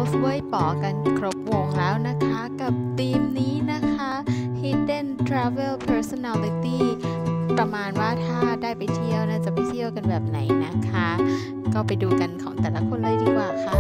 สต์เว่ยป๋อกันครบวงแล้วนะคะกับธีมนี้นะคะ Hidden Travel Personality ประมาณว่าถ้าได้ไปเที่ยวน่าจะไปเที่ยวกันแบบไหนนะคะก็ไปดูกันของแต่ละคนเลยดีกว่าค่ะ